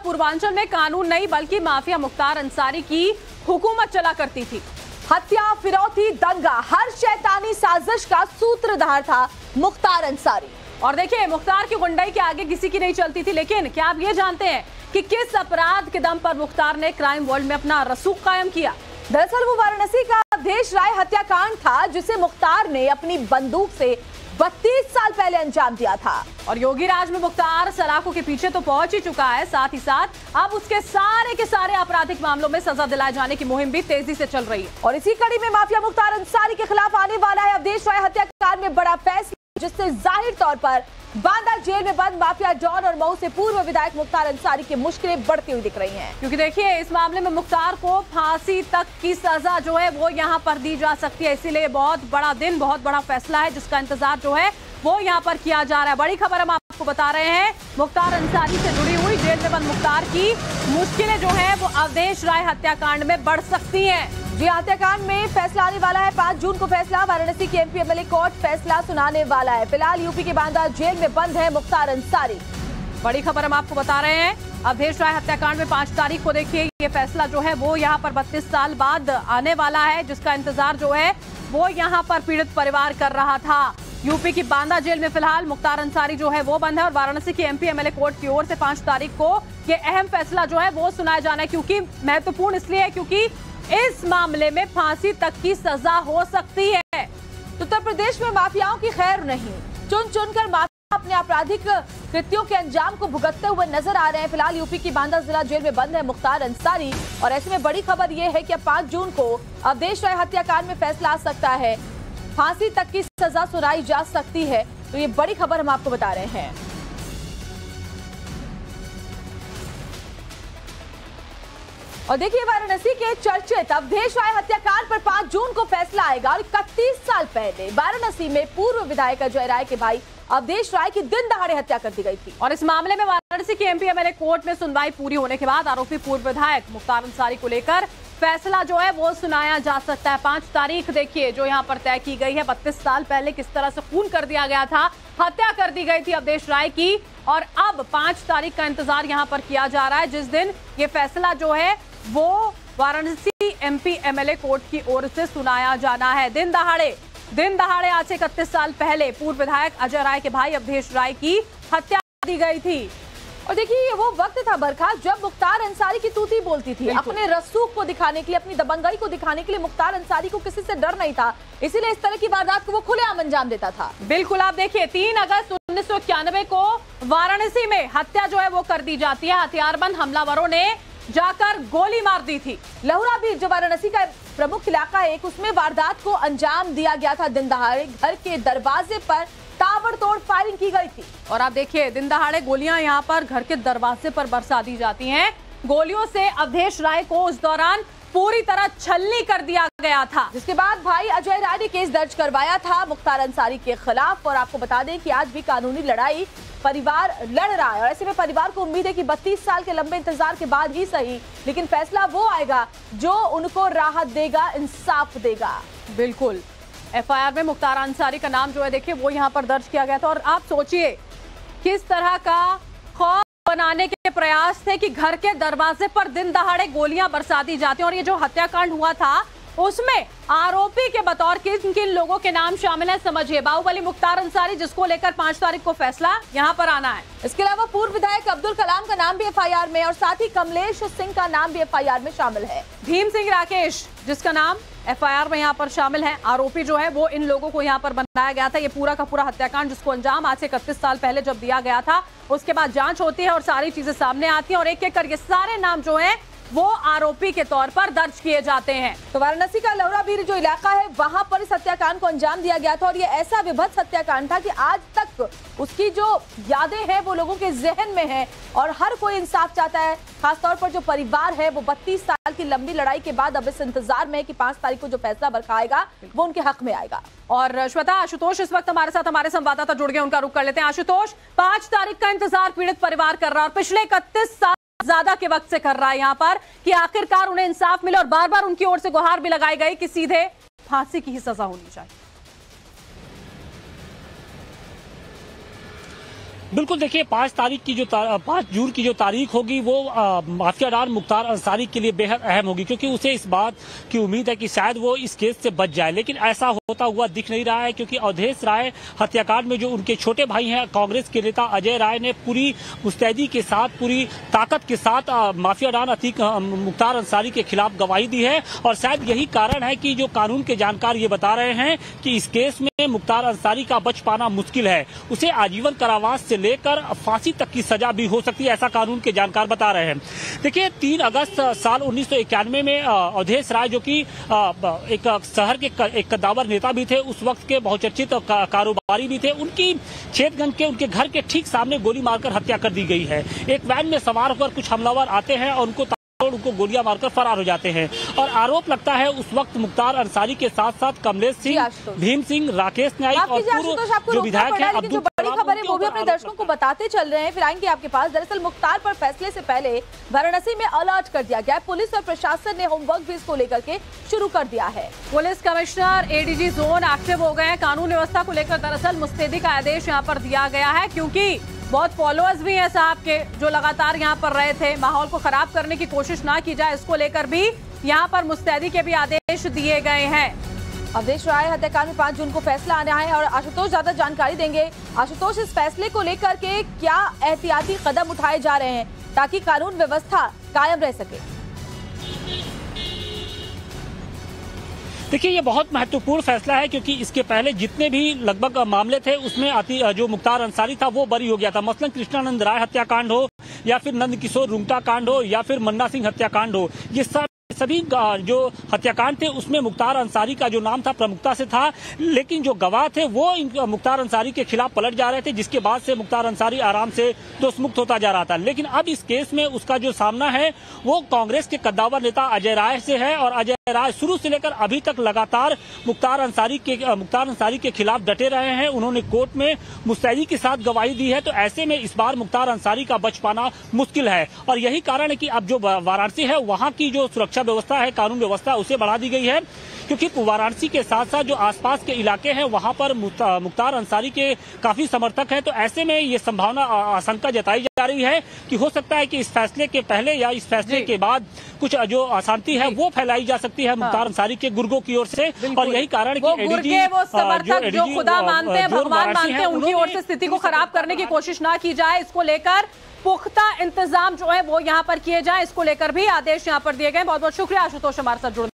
पूर्वांचल में कानून नहीं बल्कि माफिया मुख्तार अंसारी की हुकूमत चला करती थी। हत्या, फिरौती, दंगा, हर शैतानी साजिश का सूत्रधार था मुख्तार अंसारी। और देखिए, मुख्तार की गुंडाई के आगे किसी की नहीं चलती थी। लेकिन क्या आप ये जानते हैं कि किस अपराध के दम पर मुख्तार ने क्राइम वर्ल्ड में अपना रसूख कायम किया? दरअसल वो वाराणसी का अवधेश राय हत्याकांड था जिसे मुख्तार ने अपनी बंदूक से 32 साल पहले अंजाम दिया था। और योगी राज में मुख्तार सलाखों के पीछे तो पहुंच ही चुका है, साथ ही साथ अब उसके सारे के सारे आपराधिक मामलों में सजा दिलाए जाने की मुहिम भी तेजी से चल रही है। और इसी कड़ी में माफिया मुख्तार अंसारी के खिलाफ आने वाला है अवधेश राय हत्याकांड में बड़ा फैसला, जिससे जाहिर तौर पर बांदा जेल में बंद माफिया डॉन और मऊ से पूर्व विधायक मुख्तार अंसारी की मुश्किलें बढ़ती हुई दिख रही हैं। क्योंकि देखिए, इस मामले में मुख्तार को फांसी तक की सजा जो है वो यहां पर दी जा सकती है। इसीलिए बहुत बड़ा दिन, बहुत बड़ा फैसला है जिसका इंतजार जो है वो यहां पर किया जा रहा है। बड़ी खबर हम आपको बता रहे हैं, मुख्तार अंसारी से जुड़ी हुई जेल में बंद मुख्तार की मुश्किलें जो है वो अवधेश राय हत्याकांड में बढ़ सकती हैं। जी, हत्याकांड में फैसला आने वाला है। 5 जून को फैसला। वाराणसी की एमपी एमएलए कोर्ट फैसला सुनाने वाला है। फिलहाल यूपी के बांदा जेल में बंद है मुख्तार अंसारी। बड़ी खबर हम आपको बता रहे हैं, अवधेश राय हत्याकांड में 5 तारीख को देखिए ये फैसला जो है वो यहाँ पर 32 साल बाद आने वाला है, जिसका इंतजार जो है वो यहाँ पर पीड़ित परिवार कर रहा था। यूपी की बांदा जेल में फिलहाल मुख्तार अंसारी जो है वो बंद है और वाराणसी की एमपी एमएलए कोर्ट की ओर से 5 तारीख को ये अहम फैसला जो है वो सुनाया जाना है। क्योंकि महत्वपूर्ण इसलिए है क्योंकि इस मामले में फांसी तक की सजा हो सकती है। उत्तर प्रदेश में माफियाओं की खैर नहीं, चुन चुनकर माफिया अपने आपराधिक कृत्यों के अंजाम को भुगतते हुए नजर आ रहे हैं। फिलहाल यूपी की बांदा जिला जेल में बंद है मुख्तार अंसारी। और ऐसे में बड़ी खबर यह है कि 5 जून को अवधेश राय हत्याकांड में फैसला आ सकता है, फांसी तक की सजा सुनाई जा सकती है। तो ये बड़ी खबर हम आपको बता रहे हैं। और देखिए, वाराणसी के चर्चित अवधेश राय हत्याकांड पर 5 जून को फैसला आएगा। और 31 साल पहले वाराणसी में पूर्व विधायक अजय राय के भाई अवधेश राय की दिन दहाड़े हत्या कर दी गई थी। और इस मामले में वाराणसी की एमपी एमएलए कोर्ट में सुनवाई पूरी होने के बाद आरोपी पूर्व विधायक मुख्तार अंसारी को लेकर फैसला जो है वो सुनाया जा सकता है। 5 तारीख देखिए जो यहाँ पर तय की गई है। 32 साल पहले किस तरह से खून कर दिया गया था, हत्या कर दी गई थी अवधेश राय की। और अब 5 तारीख का इंतजार यहाँ पर किया जा रहा है, जिस दिन ये फैसला जो है वो वाराणसी एमपी एमएलए कोर्ट की ओर से सुनाया जाना है। दिन दहाड़े आज से 31 साल पहले पूर्व विधायक अजय राय के भाई अवधेश राय की हत्या दी गई थी। और देखिए, ये वो वक्त था बरखा जब मुख्तार अंसारी की तूती बोलती थी। अपने रसूख को दिखाने के लिए, अपनी दबंगई को दिखाने के लिए मुख्तार अंसारी को किसी से डर नहीं था, इसीलिए इस तरह की वारदात को वो खुलेआम अंजाम देता था। बिल्कुल, आप देखिए 3 अगस्त 1991 को वाराणसी में हत्या जो है वो कर दी जाती है। हथियारबंद हमलावरों ने जाकर गोली मार दी थी। लहुरा भी जो वाराणसी का प्रमुख इलाका है, उसमें वारदात को अंजाम दिया गया था। दिन दहाड़े घर के दरवाजे पर ताबड़तोड़ फायरिंग की गई थी। और आप देखिए, दिन दहाड़े गोलियां यहाँ पर घर के दरवाजे पर बरसा दी जाती हैं। गोलियों से अवधेश राय को उस दौरान पूरी तरह छलनी कर दिया गया था, जिसके बाद भाई अजय राय ने केस दर्ज करवाया था मुख्तार अंसारी के खिलाफ। और आपको बता दें कि आज भी कानूनी लड़ाई परिवार लड़ रहा है। और ऐसे में परिवार को उम्मीद है कि 32 साल के लंबे इंतजार के बाद ही सही, लेकिन फैसला वो आएगा जो उनको राहत देगा, इंसाफ देगा। बिल्कुल, एफआईआर में मुख्तार अंसारी का नाम जो है देखिए वो यहाँ पर दर्ज किया गया था। और आप सोचिए किस तरह का खौफ बनाने के प्रयास थे कि घर के दरवाजे पर दिन दहाड़े गोलियां बरसा दी जाती हैं। और ये जो हत्याकांड हुआ था उसमें आरोपी के बतौर किन किन लोगों के नाम शामिल है समझिए। बाहुबली मुख्तार अंसारी, जिसको लेकर 5 तारीख को फैसला यहाँ पर आना है। इसके अलावा पूर्व विधायक अब्दुल कलाम का नाम भी एफआईआर में, और साथ ही कमलेश सिंह का नाम भी एफआईआर में शामिल है। भीम सिंह राकेश, जिसका नाम एफआईआर में यहाँ पर शामिल है। आरोपी जो है वो इन लोगों को यहाँ पर बनाया गया था। ये पूरा का पूरा हत्याकांड जिसको अंजाम आज से 31 साल पहले जब दिया गया था, उसके बाद जांच होती है और सारी चीजें सामने आती हैं और एक एक कर ये सारे नाम जो है वो आरोपी के तौर पर दर्ज किए जाते हैं। तो वाराणसी का लहुरा बीर जो इलाका है, वहां पर इस हत्याकांड को अंजाम दिया गया था। और ये ऐसा विभत्स हत्याकांड था कि आज तक उसकी जो यादें हैं वो लोगों के जहन में है और हर कोई इंसाफ चाहता है। खासतौर पर जो परिवार है वो 32 साल की लंबी लड़ाई के बाद अब इस इंतजार में है कि 5 तारीख को जो फैसला बरखाएगा वो उनके हक में आएगा। और श्वेता, आशुतोष इस वक्त हमारे साथ, हमारे संवाददाता जुड़ गए, उनका रुख कर लेते हैं। आशुतोष, 5 तारीख का इंतजार पीड़ित परिवार कर रहा है और पिछले 31 साल ज्यादा के वक्त से कर रहा है यहाँ पर कि आखिरकार उन्हें इंसाफ मिले और बार बार उनकी ओर से गुहार भी लगाई गई कि सीधे फांसी की ही सजा होनी चाहिए। बिल्कुल, देखिए 5 जून की जो तारीख होगी वो माफिया डॉन मुख्तार अंसारी के लिए बेहद अहम होगी, क्योंकि उसे इस बात की उम्मीद है कि शायद वो इस केस से बच जाए, लेकिन ऐसा होता हुआ दिख नहीं रहा है, क्योंकि अवधेश राय हत्याकांड में जो उनके छोटे भाई हैं कांग्रेस के नेता अजय राय ने पूरी मुस्तैदी के साथ, पूरी ताकत के साथ माफिया डॉन मुख्तार अंसारी के खिलाफ गवाही दी है। और शायद यही कारण है कि जो कानून के जानकार ये बता रहे हैं कि इस केस में मुख्तार अंसारी का बच पाना मुश्किल है, उसे आजीवन कारावास से लेकर फांसी तक की सजा भी हो सकती है, ऐसा कानून के जानकार बता रहे हैं। देखिए 3 अगस्त साल 1991 में अवधेश राय, जो कि एक शहर के एक कद्दावर नेता भी थे, उस वक्त के बहुचर्चित कारोबारी भी थे, उनकी छेदगंज के उनके घर के ठीक सामने गोली मारकर हत्या कर दी गई है। एक वैन में सवार होकर कुछ हमलावर आते हैं और उनको गोलियां मारकर फरार हो जाते हैं। और आरोप लगता है उस वक्त मुख्तार अंसारी के साथ साथ कमलेश सिंह, भीम सिंह, राकेश नाइक और पूर्व जो विधायक है अब्दुल, बड़ी खबर है वो भी अपने दर्शकों को बताते चल रहे हैं, फिर आएंगे आपके पास। दरअसल मुख्तार पर फैसले से पहले वाराणसी में अलर्ट कर दिया गया है। पुलिस और प्रशासन ने होमवर्क भी इसको लेकर के शुरू कर दिया है। Police commissioner ADG zone active हो गए हैं। कानून व्यवस्था को लेकर दरअसल मुस्तैदी का आदेश यहाँ पर दिया गया है, क्योंकि बहुत फॉलोअर्स भी हैं साहब के जो लगातार यहाँ पर रहे थे। माहौल को खराब करने की कोशिश ना की जाए, इसको लेकर भी यहाँ पर मुस्तैदी के भी आदेश दिए गए हैं। अवधेश राय हत्याकांड में 5 जून को फैसला आना है और आशुतोष ज्यादा जानकारी देंगे। आशुतोष, इस फैसले को लेकर के क्या एहतियाती कदम उठाए जा रहे हैं ताकि कानून व्यवस्था कायम रह सके? देखिए ये बहुत महत्वपूर्ण फैसला है, क्योंकि इसके पहले जितने भी लगभग मामले थे उसमें जो मुख्तार अंसारी था वो बरी हो गया था। मसलन कृष्णानंद राय हत्याकांड हो या फिर नंद किशोर रुंगटा कांड हो या फिर मन्ना सिंह हत्याकांड हो, ये सभी जो हत्याकांड थे उसमें मुख्तार अंसारी का जो नाम था प्रमुखता से था, लेकिन जो गवाह थे वो मुख्तार अंसारी के खिलाफ पलट जा रहे थे, जिसके बाद से मुख्तार अंसारी आराम से दोषमुक्त होता जा रहा था। लेकिन अब इस केस में उसका जो सामना है वो कांग्रेस के कद्दावर नेता अजय राय से है, और अजय राय शुरू से लेकर अभी तक लगातार मुख्तार अंसारी के खिलाफ डटे रहे हैं। उन्होंने कोर्ट में मुस्तैदी के साथ गवाही दी है, तो ऐसे में इस बार मुख्तार अंसारी का बच पाना मुश्किल है। और यही कारण है कि अब जो वाराणसी है वहां की जो सुरक्षा व्यवस्था है, कानून व्यवस्था, उसे बढ़ा दी गई है, क्योंकि वाराणसी के साथ साथ जो आसपास के इलाके हैं वहां पर मुख्तार अंसारी के काफी समर्थक हैं। तो ऐसे में ये संभावना, आशंका जताई जा रही है कि हो सकता है कि इस फैसले के पहले या इस फैसले के बाद कुछ जो अशांति है वो फैलाई जा सकती है मुख्तार अंसारी के गुर्गों की ओर से। और यही कारण है कि एडीजी, वो समर्थक जो खुदा मानते हैं, भगवान मानते हैं, उनकी ओर से स्थिति को खराब करने की कोशिश ना की जाए, इसको लेकर पुख्ता इंतजाम जो है वो यहाँ पर किए जाए, इसको लेकर भी आदेश यहाँ पर दिए गए। बहुत बहुत शुक्रिया आशुतोष हमारे साथ जुड़ने